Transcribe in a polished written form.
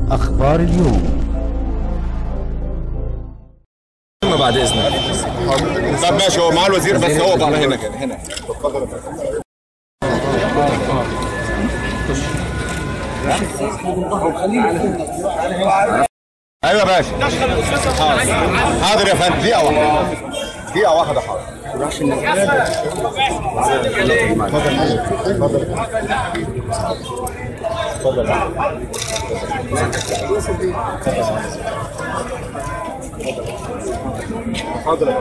أخبار اليوم. بعد اذنك. طب ماشي، هو معاه الوزير بس هو بقى هنا كده هنا. ايوه يا باشا. حاضر يا فندم، دقيقة واحدة. دقيقة واحدة حاضر. اتفضل.